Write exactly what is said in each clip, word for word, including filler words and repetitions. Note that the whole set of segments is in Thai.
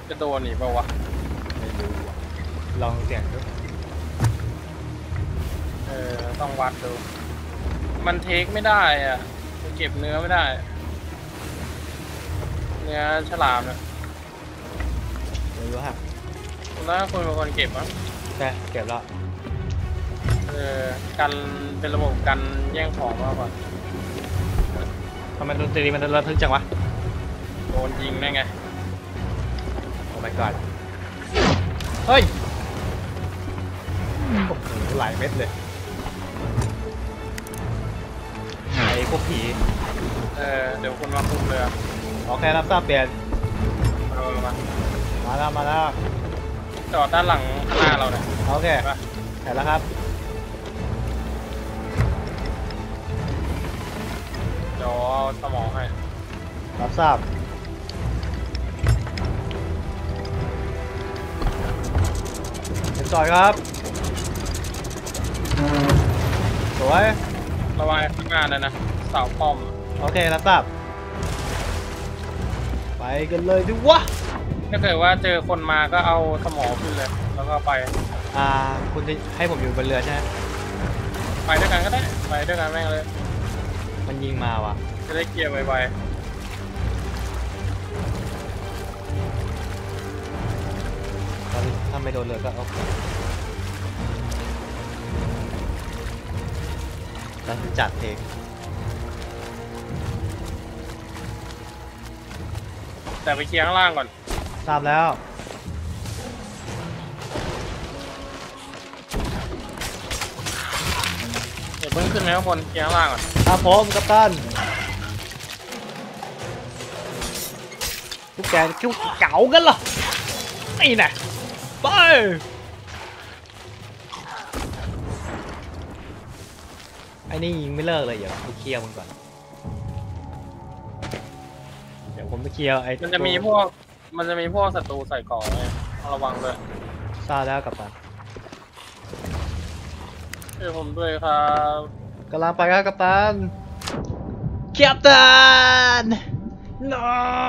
จะโดนหนีเปล่าวะไม่รู้ลองเสี่ยงดูเออต้องวัดดูมันเทคไม่ได้อ่ะเก็บเนื้อไม่ได้เนื้อฉลามเนี่ยไม่รู้ฮะแล้วคุณเป็นคนเก็บมั้งใช่เก็บแล้วเออกันเป็นระบบกันแย่งของมากกว่าทำไมดนตรีมันระทึกจังวะโดนยิงได้ไงโอ้ my god เฮ้ยโอ้โหหลายเม็ดเลยไอ้พวกผีเออเดี๋ยวคุณมาคุมเรือโอเครับทราบเปลี่ยนเออมามาแล้วมาแล้วจอดด้านหลังข้างหน้าเราเนี่ยโอเคเห็นแล้วครับเดี๋ยวเอาสมองให้รับทราบเป็นจอยครับสวยระวังข้างหน้าเลยนะเสาป้อมโอเครับทราบไปกันเลยดิวะถ้าเกิดว่าเจอคนมาก็เอาสมองขึ้นเลยแล้วก็ไปอ่าคุณจะให้ผมอยู่บนเรือใช่ไหมไปด้วยกันก็ได้ไปด้วยกันแม่งเลยมันยิงมาว่ะจะได้เกียร์ไวๆถ้าไม่โดนเรือก็โอเคแล้วจัดเองแต่ไปเคลียร์ข้างล่างก่อนทราบแล้วเดี๋ยวเพิ่งขึ้นไปข้างบนเคลียร์ข้างล่างก่อนครับผมกัปตันพวกแกคิ้วเก๋ากันเหรอไอ้น่ะไปไอ้นี่ยิงไม่เลิกเลยเดี๋ยวไปเคลียร์มันก่อนเดี๋ยวผมไปเคลียร์ไอ้มันจะมีพวกมันจะมีพวกศัตรูใส่ก่อไงระวังเลยทราบแล้วกัปตันเอ้ผมด้วยครับกำลังไปครับกัปตันกัปตัน no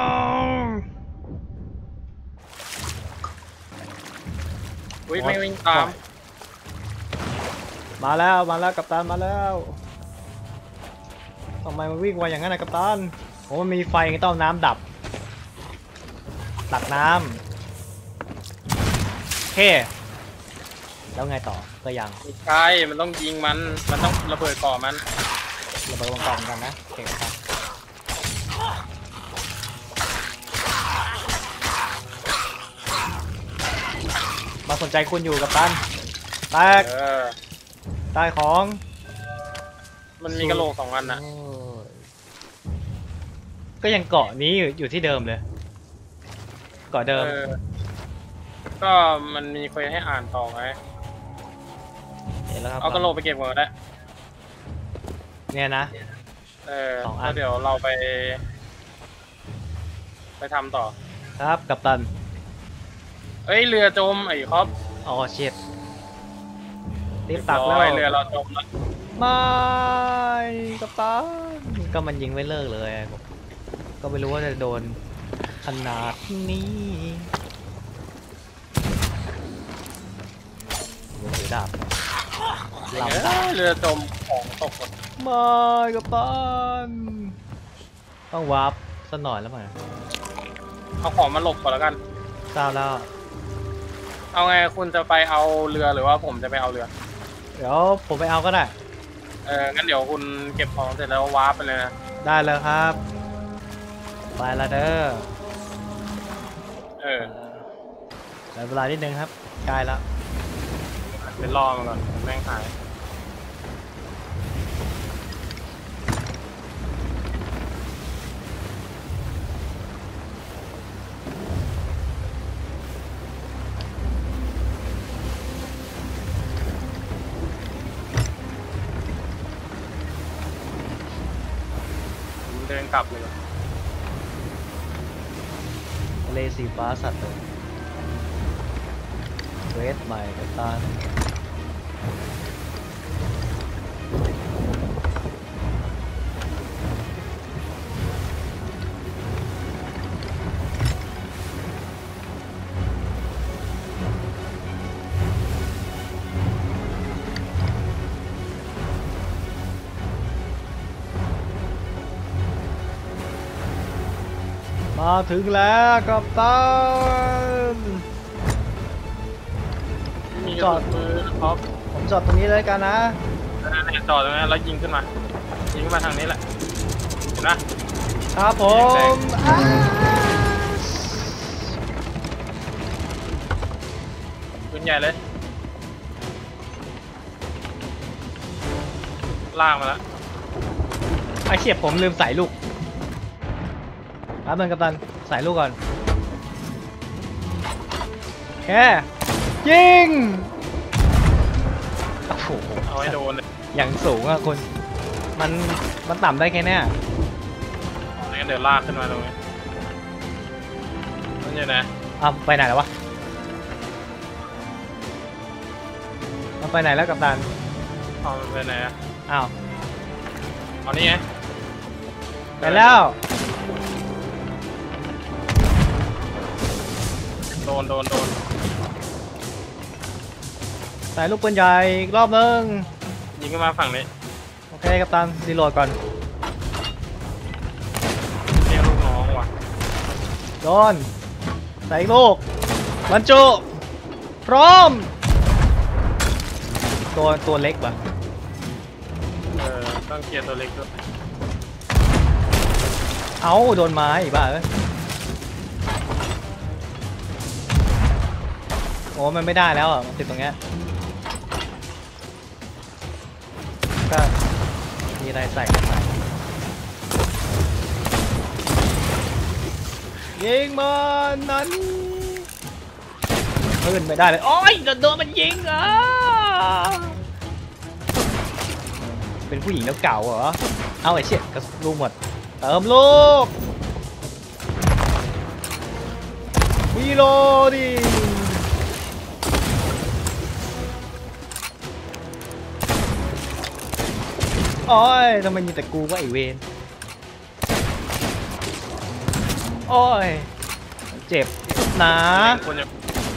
วิ่งไม่วิ่งตามมาแล้วมาแล้วกัปตันมาแล้วทำไมมันวิ่งไวอย่างนั้นนะกัปตันโอ้มันมีไฟต้องน้ำดับตักน้ำโอเคแล้วไงต่อก็ยังไม่ใช่มันต้องยิงมันมันต้องระเบิดก่อมันระเบิดวงกลมกันนะโอเคครับมาสนใจคุณอยู่กับตันแตกใต้ของมันมีกระโหลกสองอันนะก็ยังเกาะนี้อยู่ที่เดิมเลยเกาะเดิมก็มันมีเคยให้อ่านต่อไงเห็นแล้วครับเอากระโหลกไปเก็บก่อนก็ได้เนี่ยนะเออแล้วเดี๋ยวเราไปไปทำต่อครับกัปตันเอ้ยเรือจมไอ้ครับอ๋อเช็ดรีบตักแล้วเรือเราจมแล้วไม่กัปตันก็มันยิงไม่เลิกเลยก็ไม่รู้ว่าจะโดนขนาดนี้ถือดาบลำดาบเรือจมของตกหมดไม่กัปตันต้องวาร์ปสักหน่อยแล้วมั้งเอาของมาหลบก่อนแล้วกันทราบแล้วเอาไงคุณจะไปเอาเรือหรือว่าผมจะไปเอาเรือเดี๋ยวผมไปเอาก็ได้เอองั้นเดี๋ยวคุณเก็บของเสร็จแล้ววาร์ปไปเลยนะได้เลยครับไปละเด้อเออเหลือเวลานิดนึงครับใกล้แล้วเป็นรอมาก่อนแม่งหายเดินกลับเลยทะเลสีฟ้าสัตว์เวสใหม่กับตามาถึงแล้วกัปตันมีจอดมือท็อปผมจอดตรงนี้เลยกันนะเนี่ยจอดตรงนั้นแล้วยิงขึ้นมายิงขึ้นมาทางนี้แหละเห็นไหมครับผมอ่าปืนใหญ่เลยลากมาแล้วไอเฉียบผมลืมใส่ลูกครับเดินกัปตันใส่ลูกก่อนแค่ยิงโอ้โหเอาให้โดนเลยอย่างสูงอะคุณมันมันต่ำได้แค่เนี้ยงั้นเดี๋ยวลากขึ้นมาตรงนี้นั่นอยู่ไหนอ้าวไปไหนแล้ววะมันไปไหนแล้วกัปตันเอามันไปไหนอะอ้าวเอานี่ไงไปแล้วโดนโดนโดนใส่ลูกปืนใหญ่อีกรอบนึงยิงขึ้นมาฝั่งนี้โอเคกัปตันรีโหลดก่อนเรียกลูกน้องว่ะโดนใส่อีกลูกบรรจุพร้อมตัวตัวเล็กป่ะเออต้องเคลียร์ตัวเล็กด้วยเอาโดนไม้อีกบ้าเอ้ยโอ้มันไม่ได้แล้วอ่ะมันติดตรงเนี้ยก็มีอะไรใส่ก็ใส่ยิงมันนั้นขึ้นไม่ได้เลยโอ้ยโดนโดนมันยิงอ่ะเป็นผู้หญิงแล้วเก่าเหรอเอาไอ้เชี่ยกระสุนลูกหมดเติมลูกวีโรดิโอ้ยทำไมมีแต่กูว่าไอเวนโอ้ยเจ็บนะคนจะ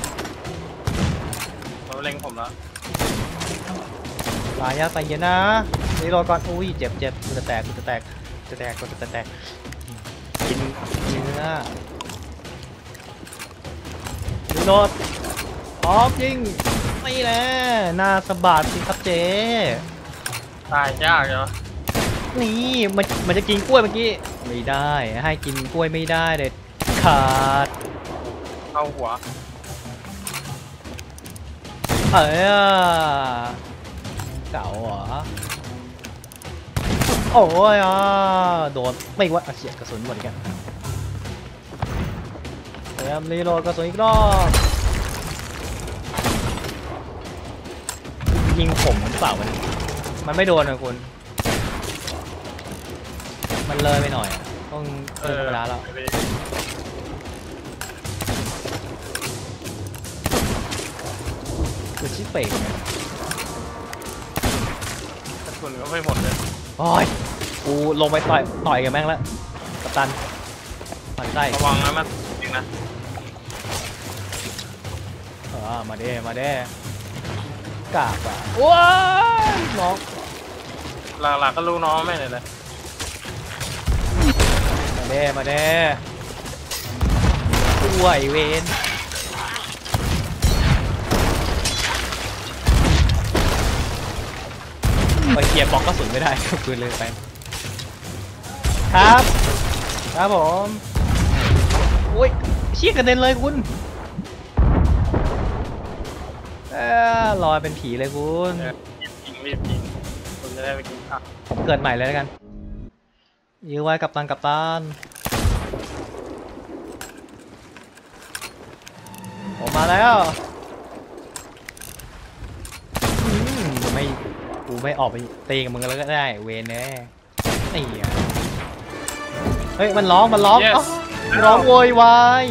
เขาเล็งผมแล้วลายาใส่เย็นนะนี่รอก่อนอุ้ยเจ็บเจ็บกูจะแตกกูจะแตกจะแตกกูจะแตกกินเนื้อรีโหลดพร้อมยิงไม่แน่หน้าสะบัดสิครับเจ๊ตายยากเหรอนี่มันมันจะกินกล้วยเมื่อกี้ไม่ได้ให้กินกล้วยไม่ได้เด็ดขาดเข้าหัวเอ้ยเก่าเหรอโอ้ยอ่ะโดนไม่ว่าเสียกระสุนหมดอีกแล้วเตรียมรีโหลดกระสุนอีกรอบยิงผมหรือเปล่ามันมันไม่โดนนะคุณมันเลยไปหน่อยอะต้องเติมเวลาแล้วคือชิเป่งเนี่ยกระสุนก็ไม่หมดเลยโอ้ยกูลงไปต่อยต่อยกับแม่งแล้วกัปตันมันไส้ระวังนะมันจริงนะเออมาเด้มาเด้กราบอ่ะว้ายน้องหลักๆก็ลูกน้องไม่เลยเลยมาเด้มาเด้ป่วยเวนไปเกียร์บล็อกกระสุนไม่ได้ปืนเลยไปครับครับผมโอ้ยเชี่ยกระเด็นเลยคุณเออลอยเป็นผีเลยคุณยิงรีบยิงคุณจะได้ไปกินข้าวผมเกิดใหม่เลยแล้วกันยื้อไว้กับตันกับตันผมมาแล้วอืมไม่กูไม่ออกไปตีกับมึงแล้วก็ได้เวนแน่นี่อ่ะเฮ้ยมันร้องมันร้องอ๋อร้องโวยวาย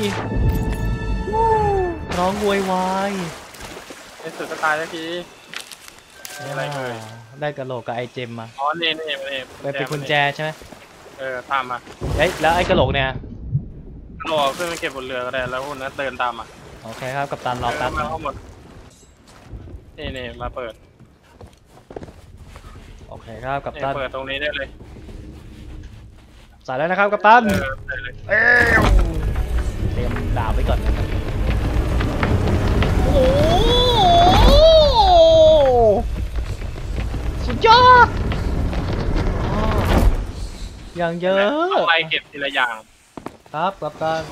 ร้องโวยวายในสุดก็ตายแล้วทีอะไรเลยได้กระโหลกกับไอเจมมาอ๋อนี่นี่นี่เป็นเป็นกุญแจใช่ไหมเออตามมาเฮ้ยแล้วไอ้กระโหลกเนี่ยรอขึ้นไปเก็บบนเรือก็ได้แล้วคุณนั้นเดินตามมาโอเคครับกัปตันรอแป๊บมาเข้าหมดนี่นี่มาเปิดโอเคครับกัปนี่ตันเปิดตรงนี้ได้เลยใส่แล้วนะครับกัปตันเออใส่เลยเอ้วเตรียมดาบไว้ก่อนนะครับโอ้โหสุดยอดอ้าวอย่างเยอะต้องไล่เก็บทีละอย่างครับกัปตัน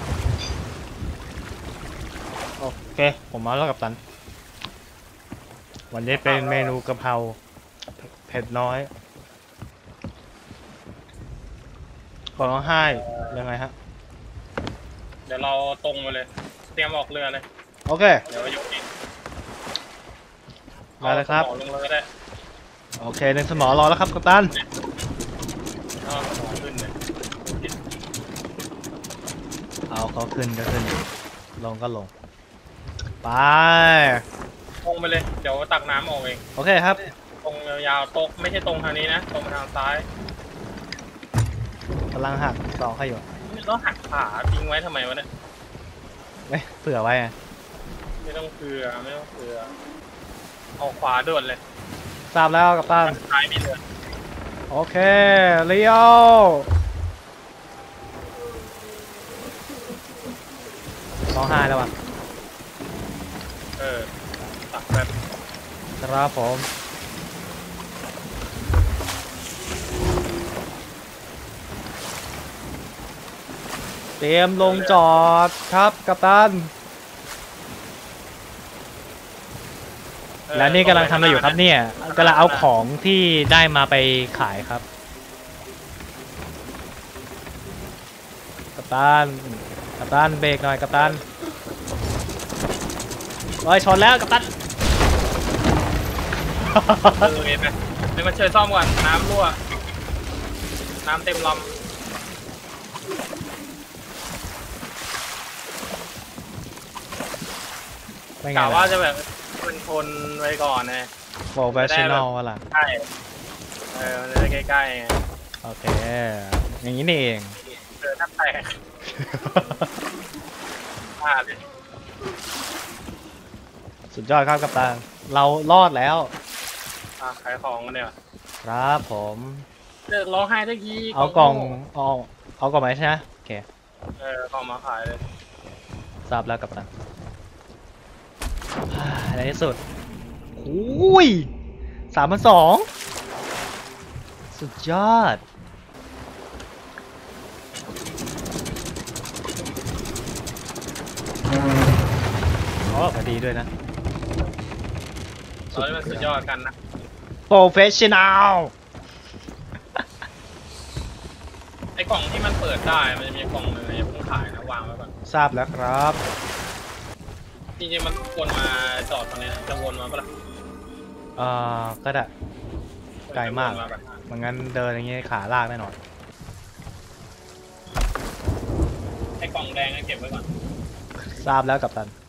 โอเคผมมาแล้วกัปตันวันนี้เป็นเมนูกะเพราเผ็ดน้อยขอร้องไห้ยังไงฮะเดี๋ยวเราตรงไปเลย เตรียมออกเรือเลยโอเคเดี๋ยวยกเองมาเลยครับอาสมอลงเลยก็ได้โอเคหนึ่งสมอรอแล้วครับกัปตันเอาสมอขึ้นเลยเอาเขาขึ้นก็ขึ้นลงก็ลงไปตรงไปเลย เดี๋ยวตักน้ำออกเองโอเคครับตรงยาวๆตรงไม่ใช่ตรงทางนี้นะ ตรงไปทางซ้ายกำลังหักต่อให้อยู่ไม่ต้องหักขาทิ้งไว้ทำไมวะเนี่ยเอ้ยเผื่อไว้ไงไม่ต้องเกลือไม่ต้องเกลือเอาขวาด่วนเลยทราบแล้วกัปตันทางซ้ายมีเรือโอเคเลี้ยวร้องไห้แล้วว่ะเออตักแบบครับผมเตรียมลงจอดครับกัปตันเออและนี่กำลังทำอะไรอยู่ครับเนี่ยกำลังเอาของที่ได้มาไปขายครับกัปตันกัปตันเบรกหน่อยกัปตันลอยชนแล้วกัปตันเออเห็นไหมเดี๋ยวมาช่วยซ่อมก่อนน้ำรั่ว น้ำเต็มลไม่ำไงกะว่าล่ะจะแบบเป็นคนไว้ก่อนไงโปรเฟชชั่นอลวะล่ะใช่เออมันจะได้ใกล้ๆไงโอเคอย่างนี้นี่เองเจอแทบแตกพลาดเลยสุดยอดครับกัปตันเรารอดแล้วอ่ะขายของกันเนี่ยครับผมเลิกร้องไห้สักทีเอากล่องเอาเอากล่องไหมใช่ไหมโอเคเออกล่องมาขายเลยทราบแล้วกัปตันอ่าในที่สุดอุ้ยสามพันสองสุดยอดอ๋อพอดีด้วยนะตอนนี้มันสุดยอดกันนะโปรเฟชชั่นอลไอ้กล่องที่มันเปิดได้มันจะมีกล่องหนึ่งอย่าเพิ่งขายนะวางไว้ก่อนทราบแล้วครับจริงๆมันวนมาจอดตรงนี้นะจะวนมาปะล่ะเอ่อก็ได้ ไกลมากจะวนแบบไมันงั้นเดินอย่างงี้ขาลากแน่นอนไอ้กล่องแดงก็เก็บไว้ก่อนทราบแล้วกัปตัน